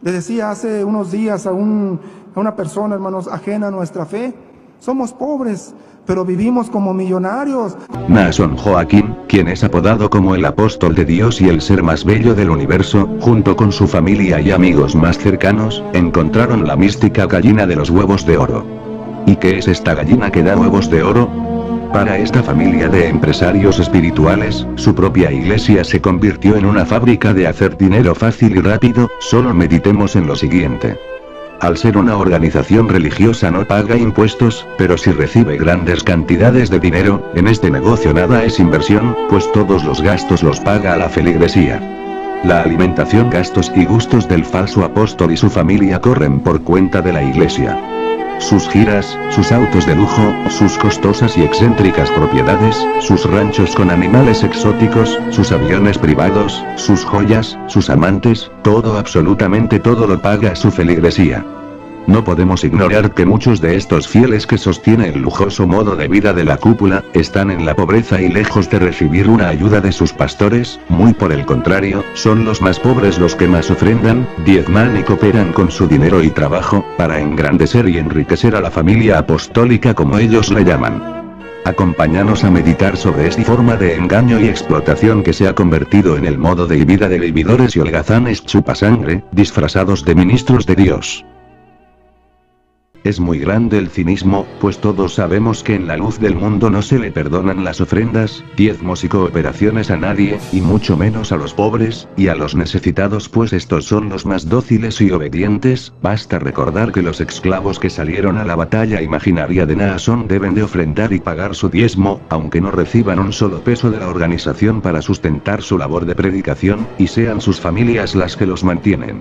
Le decía hace unos días a una persona, hermanos, ajena a nuestra fe: somos pobres, pero vivimos como millonarios. Naasón Joaquín, quien es apodado como el apóstol de Dios y el ser más bello del universo, junto con su familia y amigos más cercanos, encontraron la mística gallina de los huevos de oro. ¿Y qué es esta gallina que da huevos de oro? Para esta familia de empresarios espirituales, su propia iglesia se convirtió en una fábrica de hacer dinero fácil y rápido. Solo meditemos en lo siguiente. Al ser una organización religiosa no paga impuestos, pero si recibe grandes cantidades de dinero. En este negocio nada es inversión, pues todos los gastos los paga la feligresía. La alimentación, gastos y gustos del falso apóstol y su familia corren por cuenta de la iglesia. Sus giras, sus autos de lujo, sus costosas y excéntricas propiedades, sus ranchos con animales exóticos, sus aviones privados, sus joyas, sus amantes, todo, absolutamente todo lo paga su feligresía. No podemos ignorar que muchos de estos fieles que sostienen el lujoso modo de vida de la cúpula, están en la pobreza y lejos de recibir una ayuda de sus pastores. Muy por el contrario, son los más pobres los que más ofrendan, diezman y cooperan con su dinero y trabajo, para engrandecer y enriquecer a la familia apostólica, como ellos le llaman. Acompáñanos a meditar sobre esta forma de engaño y explotación que se ha convertido en el modo de vida de vividores y holgazanes chupasangre, disfrazados de ministros de Dios. Es muy grande el cinismo, pues todos sabemos que en la luz del mundo no se le perdonan las ofrendas, diezmos y cooperaciones a nadie, y mucho menos a los pobres, y a los necesitados, pues estos son los más dóciles y obedientes. Basta recordar que los esclavos que salieron a la batalla imaginaria de Naasón deben de ofrendar y pagar su diezmo, aunque no reciban un solo peso de la organización para sustentar su labor de predicación, y sean sus familias las que los mantienen.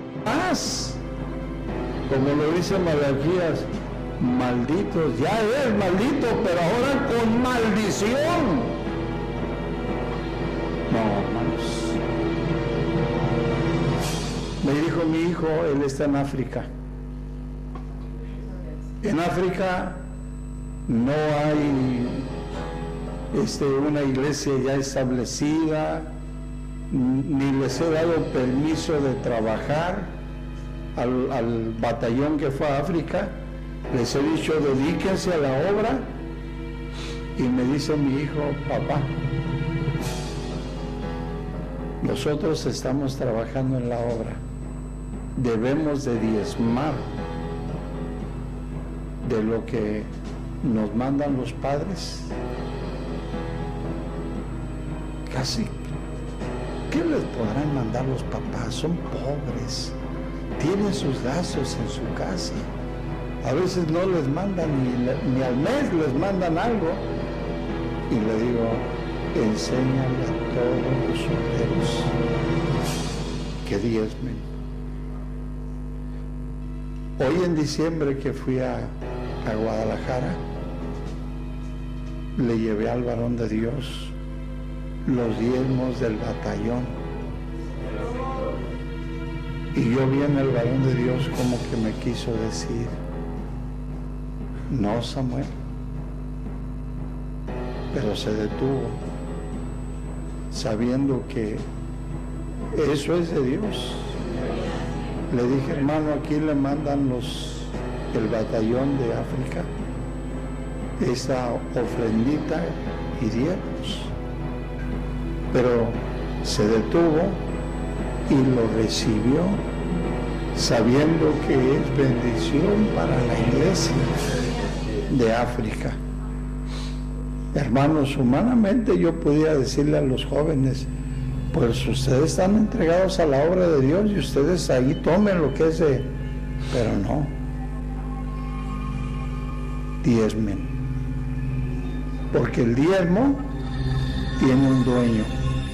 Como lo dice Malaquías, malditos, ya es maldito, pero ahora con maldición. No, hermanos. Me dijo mi hijo, él está en África. En África no hay una iglesia ya establecida, ni les he dado permiso de trabajar. Al batallón que fue a África, les he dicho: dedíquense a la obra. Y me dice mi hijo: papá, nosotros estamos trabajando en la obra, debemos de diezmar de lo que nos mandan los padres. Casi, ¿qué les podrán mandar los papás? Son pobres, tienen sus gastos en su casa. A veces no les mandan ni al mes, les mandan algo. Y le digo: enséñale a todos los obreros que diezmen. Hoy en diciembre que fui a Guadalajara, le llevé al varón de Dios los diezmos del batallón. Y yo vi en el varón de Dios como que me quiso decir: no, Samuel. Pero se detuvo, sabiendo que eso es de Dios. Le dije: hermano, aquí le mandan el batallón de África esa ofrendita y diezmos. Pero se detuvo y lo recibió, sabiendo que es bendición para la iglesia de África. Hermanos, humanamente yo podía decirle a los jóvenes: pues ustedes están entregados a la obra de Dios y ustedes ahí tomen lo que es de... Pero no, diezmen, porque el diezmo tiene un dueño.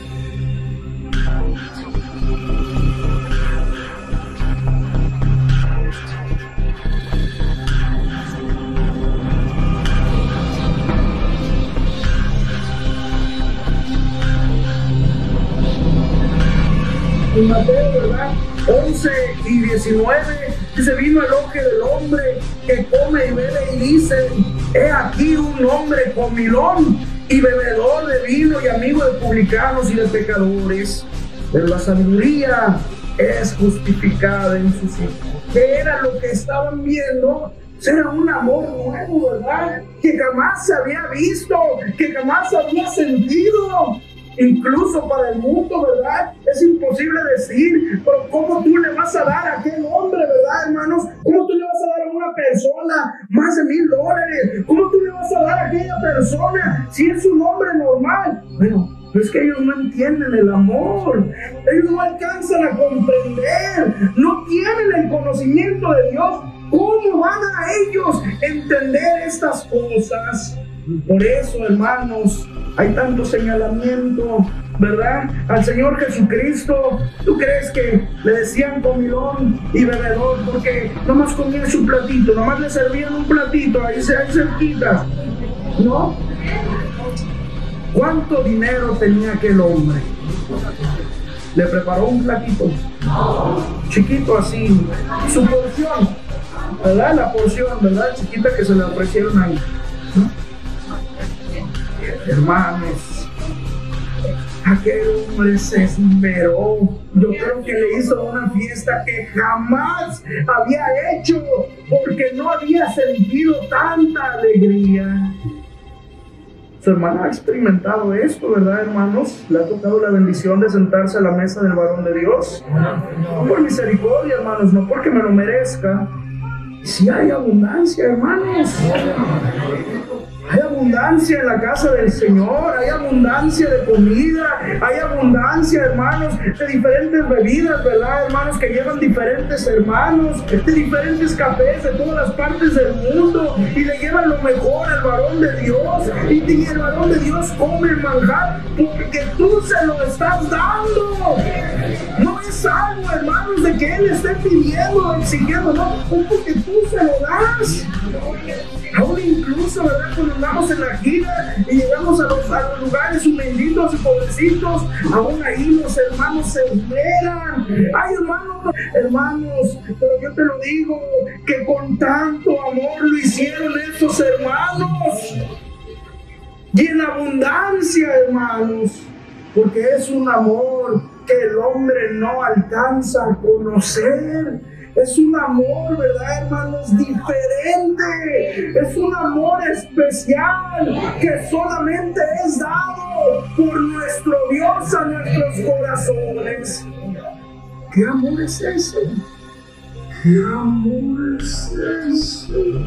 En Mateo, ¿verdad? 11 y 19, dice: vino el ojo del hombre que come y bebe, y dice: he aquí un hombre comilón y bebedor de vino y amigo de publicanos y de pecadores. Pero la sabiduría es justificada en sus hijos. ¿Qué era lo que estaban viendo? Era un amor nuevo, ¿verdad? Que jamás se había visto, que jamás se había sentido. Incluso para el mundo, ¿verdad? Es imposible decir, pero ¿cómo tú le vas a dar a aquel hombre, ¿verdad, hermanos? ¿Cómo tú le vas a dar a una persona más de $1000? ¿Cómo tú le vas a dar a aquella persona si es un hombre normal? Bueno, pero es que ellos no entienden el amor, ellos no alcanzan a comprender, no tienen el conocimiento de Dios. ¿Cómo van a ellos entender estas cosas? Por eso, hermanos, hay tanto señalamiento, ¿verdad? Al Señor Jesucristo, ¿tú crees que le decían comilón y bebedor porque nomás comía su platito, nomás le servían un platito ahí cerquita? ¿No? ¿Cuánto dinero tenía aquel hombre? Le preparó un platito chiquito así, su porción, ¿verdad? La porción, ¿verdad? Chiquita que se le ofrecieron ahí, ¿no? Hermanos, aquel hombre se esmeró. Yo creo que le hizo una fiesta que jamás había hecho, porque no había sentido tanta alegría. Su hermana ha experimentado esto, ¿verdad, hermanos? Le ha tocado la bendición de sentarse a la mesa del varón de Dios. No por misericordia, hermanos, no porque me lo merezca. Si hay abundancia, hermanos. Hay abundancia en la casa del Señor, hay abundancia de comida, hay abundancia, hermanos, de diferentes bebidas, ¿verdad, hermanos? Que llevan diferentes hermanos, de diferentes cafés de todas las partes del mundo, y le llevan lo mejor al varón de Dios, y el varón de Dios come el manjar porque tú se lo estás dando. No es algo, hermanos, de que Él esté pidiendo o exigiendo, no, es porque tú se lo das. Aún incluso, ¿verdad? Cuando andamos en la gira y llegamos a los lugares humilditos y pobrecitos, aún ahí los hermanos se esmeran. Ay, hermanos, pero yo te lo digo, que con tanto amor lo hicieron esos hermanos. Y en abundancia, hermanos, porque es un amor que el hombre no alcanza a conocer. Es un amor, ¿verdad, hermanos? Diferente. Es un amor especial que solamente es dado por nuestro Dios a nuestros corazones. ¿Qué amor es ese? ¿Qué amor es ese?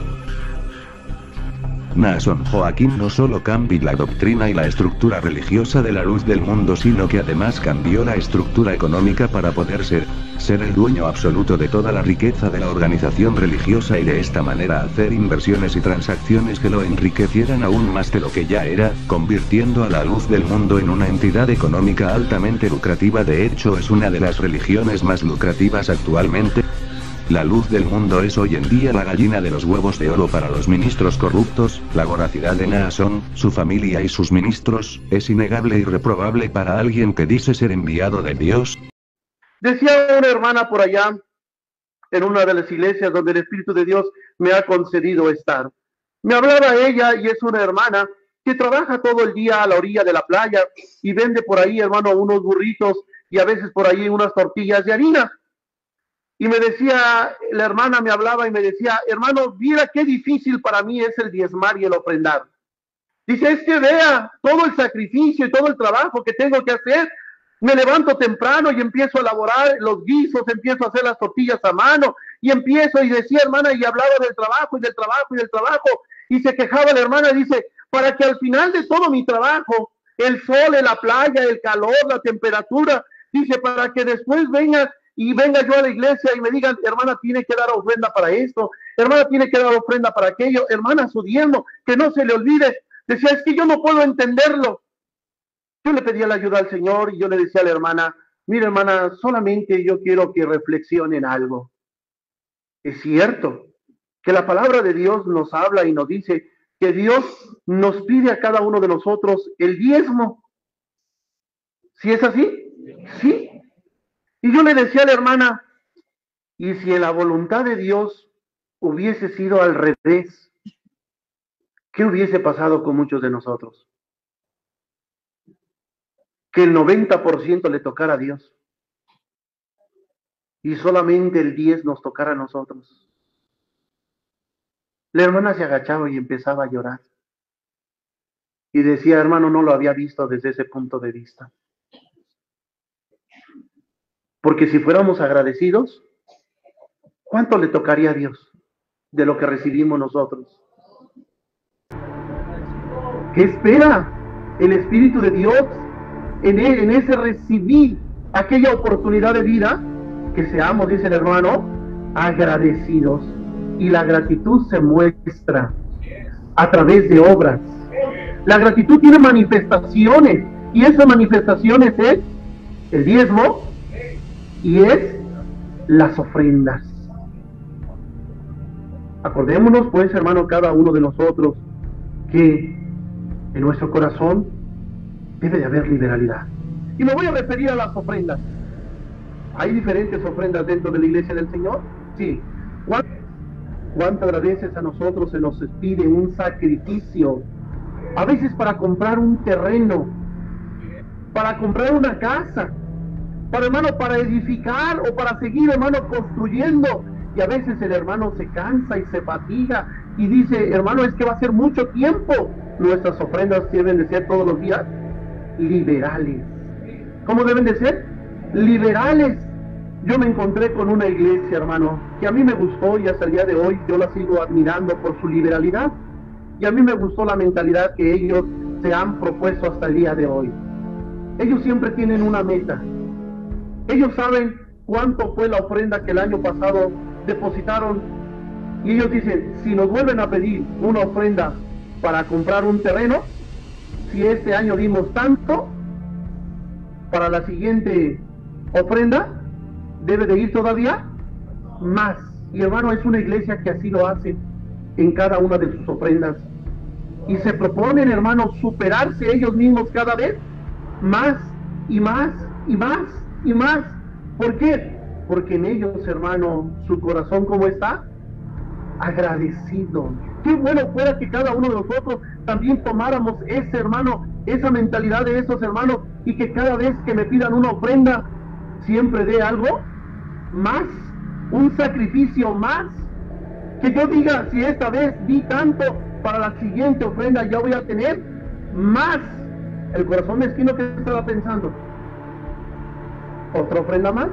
Naasón Joaquín no solo cambió la doctrina y la estructura religiosa de la luz del mundo, sino que además cambió la estructura económica para poder ser el dueño absoluto de toda la riqueza de la organización religiosa, y de esta manera hacer inversiones y transacciones que lo enriquecieran aún más de lo que ya era, convirtiendo a la luz del mundo en una entidad económica altamente lucrativa. De hecho, es una de las religiones más lucrativas actualmente. La luz del mundo es hoy en día la gallina de los huevos de oro para los ministros corruptos. La voracidad de Naasón, su familia y sus ministros, es innegable y reprobable para alguien que dice ser enviado de Dios. Decía una hermana por allá, en una de las iglesias donde el Espíritu de Dios me ha concedido estar. Me hablaba ella, y es una hermana que trabaja todo el día a la orilla de la playa y vende por ahí, hermano, unos burritos y a veces por ahí unas tortillas de harina. Y me decía, la hermana me hablaba y me decía, hermano, mira qué difícil para mí es el diezmar y el ofrendar. Dice, es que vea todo el sacrificio y todo el trabajo que tengo que hacer. Me levanto temprano y empiezo a elaborar los guisos, empiezo a hacer las tortillas a mano, y empiezo, y decía, hermana, y hablaba del trabajo y del trabajo y del trabajo, y se quejaba la hermana, dice, para que al final de todo mi trabajo, el sol, la playa, el calor, la temperatura, dice, para que después venga yo a la iglesia y me digan, hermana, tiene que dar ofrenda para esto, hermana, tiene que dar ofrenda para aquello, hermana, su diezmo, que no se le olvide. Decía, es que yo no puedo entenderlo. Yo le pedía la ayuda al Señor y yo le decía a la hermana, mira, hermana, solamente yo quiero que reflexionen algo. Es cierto que la palabra de Dios nos habla y nos dice que Dios nos pide a cada uno de nosotros el diezmo. ¿Sí es así? Sí. Y yo le decía a la hermana, y si en la voluntad de Dios hubiese sido al revés, ¿qué hubiese pasado con muchos de nosotros? Que el 90% le tocara a Dios. y solamente el 10 nos tocara a nosotros. La hermana se agachaba y empezaba a llorar. Y decía, hermano, no lo había visto desde ese punto de vista. Porque si fuéramos agradecidos, ¿cuánto le tocaría a Dios de lo que recibimos nosotros? ¿Qué espera el Espíritu de Dios en ese recibir aquella oportunidad de vida? Que seamos, dice el hermano, agradecidos. Y la gratitud se muestra a través de obras. La gratitud tiene manifestaciones, y esas manifestaciones es el diezmo y es las ofrendas. Acordémonos pues, hermano, cada uno de nosotros, que en nuestro corazón debe de haber liberalidad. Y me voy a referir a las ofrendas. ¿Hay diferentes ofrendas dentro de la iglesia del Señor? Sí. ¿Cuántas veces a nosotros se nos pide un sacrificio? A veces para comprar un terreno, para comprar una casa, para edificar o para seguir, hermano, construyendo. Y a veces el hermano se cansa y se fatiga y dice, hermano, es que va a ser mucho tiempo. Nuestras ofrendas deben de ser todos los días liberales. ¿Cómo deben de ser? Liberales. Yo me encontré con una iglesia, hermano, que a mí me gustó, y hasta el día de hoy yo la sigo admirando por su liberalidad. Y a mí me gustó la mentalidad que ellos se han propuesto hasta el día de hoy. Ellos siempre tienen una meta. Ellos saben cuánto fue la ofrenda que el año pasado depositaron. Y ellos dicen, si nos vuelven a pedir una ofrenda para comprar un terreno, si este año dimos tanto, para la siguiente ofrenda debe de ir todavía más. Y hermano, es una iglesia que así lo hace en cada una de sus ofrendas. Y se proponen, hermano, superarse ellos mismos cada vez más y más y más y más. ¿Por qué? Porque en ellos, hermano, su corazón, ¿cómo está? Agradecido. Qué bueno fuera que cada uno de nosotros también tomáramos ese, hermano, esa mentalidad de esos hermanos, y que cada vez que me pidan una ofrenda siempre dé algo más, un sacrificio más. Que yo diga, si esta vez di tanto, para la siguiente ofrenda ya voy a tener más. El corazón mezquino, que estaba pensando, otra ofrenda más,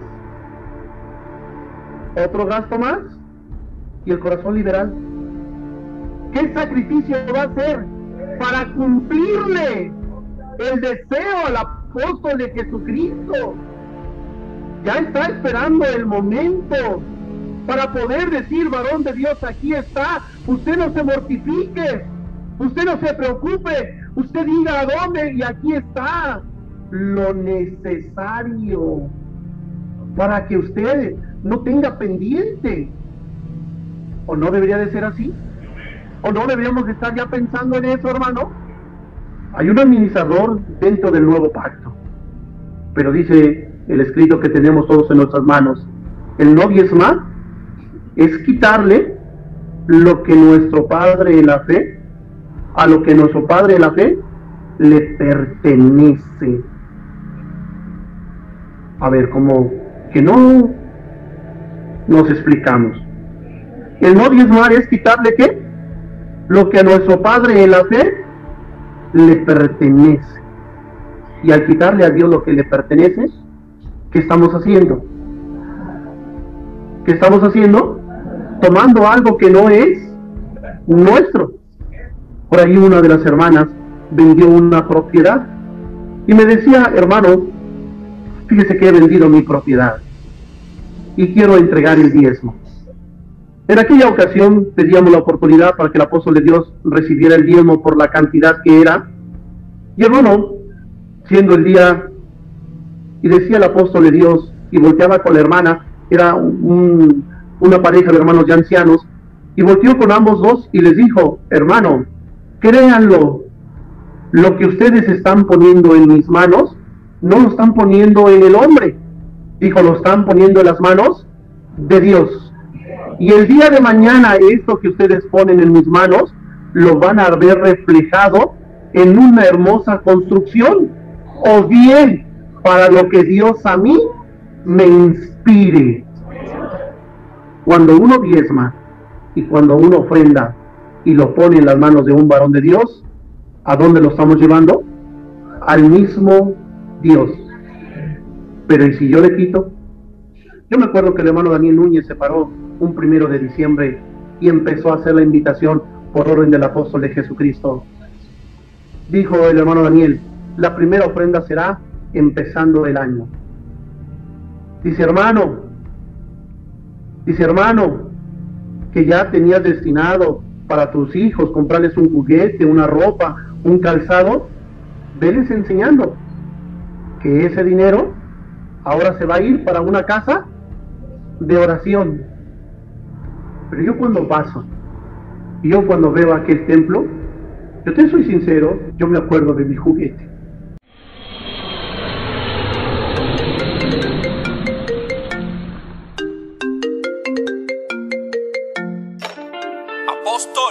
otro gasto más. Y el corazón liberal, ¿qué sacrificio va a hacer para cumplirle el deseo al apóstol de Jesucristo? Ya está esperando el momento para poder decir, varón de Dios, aquí está. Usted no se mortifique, usted no se preocupe, usted diga a dónde, y aquí está lo necesario para que usted no tenga pendiente. ¿O no debería de ser así? ¿O no deberíamos de estar ya pensando en eso, hermano? Hay un administrador dentro del nuevo pacto, pero dice el escrito que tenemos todos en nuestras manos, el no diezmar es quitarle lo que nuestro padre en la fe, a lo que nuestro padre en la fe le pertenece. A ver, como que no nos explicamos. El no diezmar es quitarle ¿qué? Lo que a nuestro padre en la fe le pertenece. Y al quitarle a Dios lo que le pertenece, ¿qué estamos haciendo? ¿Qué estamos haciendo? Tomando algo que no es nuestro. Por ahí una de las hermanas vendió una propiedad y me decía, hermano, fíjese que he vendido mi propiedad y quiero entregar el diezmo. En aquella ocasión pedíamos la oportunidad para que el apóstol de Dios recibiera el diezmo por la cantidad que era. Y hermano, siendo el día, y decía el apóstol de Dios, y volteaba con la hermana, era una pareja de hermanos ya ancianos, y volteó con ambos dos y les dijo, hermano, créanlo, lo que ustedes están poniendo en mis manos, no lo están poniendo en el hombre, dijo, lo están poniendo en las manos de Dios. Y el día de mañana esto que ustedes ponen en mis manos lo van a ver reflejado en una hermosa construcción, o bien para lo que Dios a mí me inspire. Cuando uno diezma y cuando uno ofrenda y lo pone en las manos de un varón de Dios, ¿a dónde lo estamos llevando? Al mismo Dios. Pero ¿y si yo le quito? Yo me acuerdo que el hermano Daniel Núñez se paró un 1 de diciembre y empezó a hacer la invitación por orden del apóstol de Jesucristo. Dijo el hermano Daniel, la primera ofrenda será empezando el año. Dice hermano, que ya tenías destinado para tus hijos comprarles un juguete, una ropa, un calzado, veles enseñando que ese dinero ahora se va a ir para una casa de oración. Pero yo cuando paso, y yo cuando veo aquel templo, yo te soy sincero, yo me acuerdo de mi juguete. Apóstol,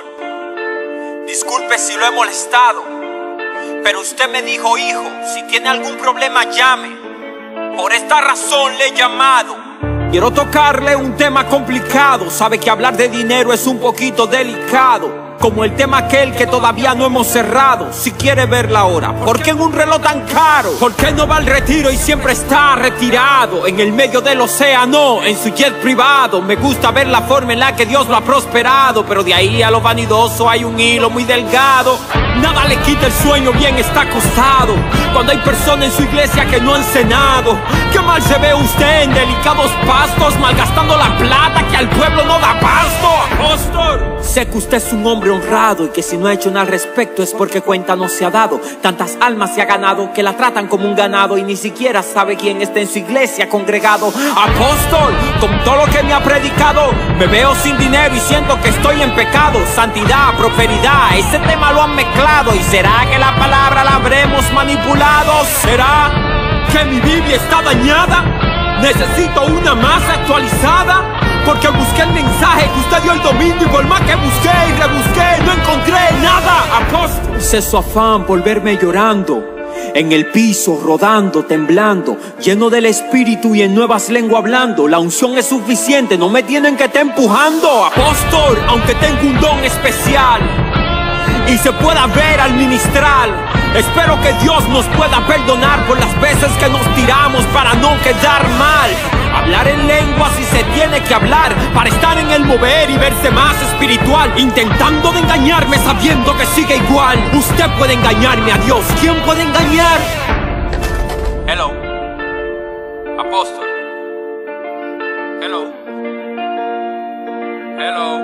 disculpe si lo he molestado, pero usted me dijo, hijo, si tiene algún problema llame. Por esta razón le he llamado. Quiero tocarle un tema complicado. Sabe que hablar de dinero es un poquito delicado, como el tema aquel que todavía no hemos cerrado. Si quiere ver la hora, ¿por qué en un reloj tan caro? ¿Por qué no va al retiro y siempre está retirado en el medio del océano, en su jet privado? Me gusta ver la forma en la que Dios lo ha prosperado, pero de ahí a lo vanidoso hay un hilo muy delgado. Nada le quita el sueño, bien está acostado, cuando hay personas en su iglesia que no han cenado. Qué mal se ve usted en delicados pastos, malgastando la plata que al pueblo no da pasto. Apóstol, sé que usted es un hombre honrado y que si no ha hecho nada al respecto es porque cuenta no se ha dado. Tantas almas se ha ganado que la tratan como un ganado y ni siquiera sabe quién está en su iglesia congregado. Apóstol, con todo lo que me ha predicado, me veo sin dinero y siento que estoy en pecado. Santidad, prosperidad, ese tema lo han mezclado. ¿Y será que la palabra la habremos manipulado? ¿Será que mi Biblia está dañada? ¿Necesito una más actualizada? Porque busqué el mensaje que usted dio el domingo y por más que busqué y rebusqué no encontré nada. Apóstol, sé su afán por verme llorando en el piso, rodando, temblando, lleno del espíritu y en nuevas lenguas hablando. La unción es suficiente, no me tienen que estar empujando. Apóstol, aunque tengo un don especial y se pueda ver al ministrar, espero que Dios nos pueda perdonar por las veces que nos tiramos para no quedar mal. Hablar en lengua si se tiene que hablar, para estar en el mover y verse más espiritual, intentando de engañarme sabiendo que sigue igual. Usted puede engañarme, a Dios, ¿quién puede engañar? Hello, apóstol. Hello. Hello.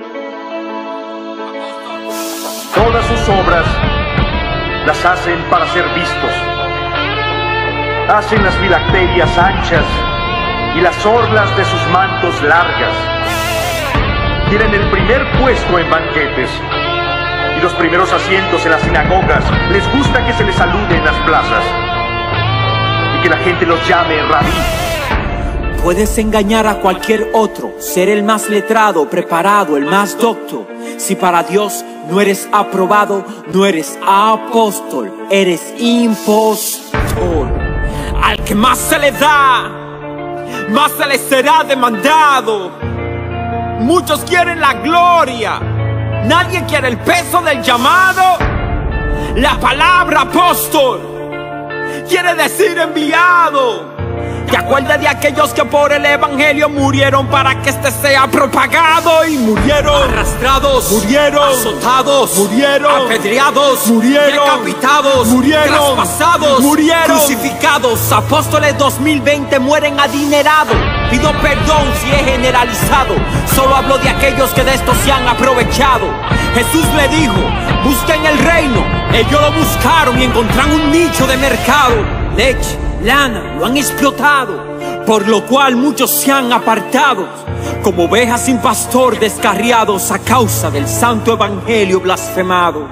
Apóstol. Todas sus obras las hacen para ser vistos. Hacen las filacterias anchas y las orlas de sus mantos largas. Tienen el primer puesto en banquetes y los primeros asientos en las sinagogas. Les gusta que se les salude en las plazas y que la gente los llame rabí. Puedes engañar a cualquier otro, ser el más letrado, preparado, el más docto. Si para Dios no eres aprobado, no eres apóstol, eres impostor. Al que más se le da, más se les será demandado. Muchos quieren la gloria, nadie quiere el peso del llamado. La palabra apóstol quiere decir enviado. ¿Te acuerdas de aquellos que por el evangelio murieron para que este sea propagado? Y murieron arrastrados, murieron azotados, murieron apedreados, murieron decapitados, murieron traspasados, murieron crucificados. Apóstoles 2020 mueren adinerados. Pido perdón si he generalizado, solo hablo de aquellos que de esto se han aprovechado. Jesús le dijo, busquen el reino. Ellos lo buscaron y encontraron un nicho de mercado. Leche, lana, lo han explotado, por lo cual muchos se han apartado, como ovejas sin pastor descarriados a causa del santo evangelio blasfemado.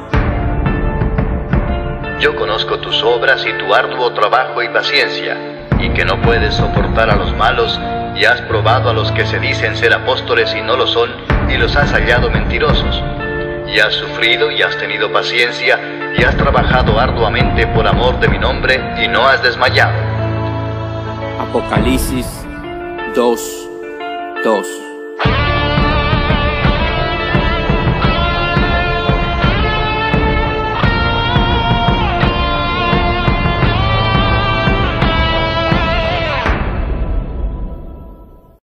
Yo conozco tus obras y tu arduo trabajo y paciencia, y que no puedes soportar a los malos, y has probado a los que se dicen ser apóstoles y no lo son, y los has hallado mentirosos. Y has sufrido y has tenido paciencia, y has trabajado arduamente por amor de mi nombre, y no has desmayado. Apocalipsis 2:2.